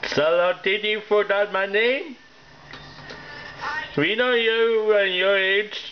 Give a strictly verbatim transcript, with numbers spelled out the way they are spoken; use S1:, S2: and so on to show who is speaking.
S1: So did you forgot my name? We know you and your age.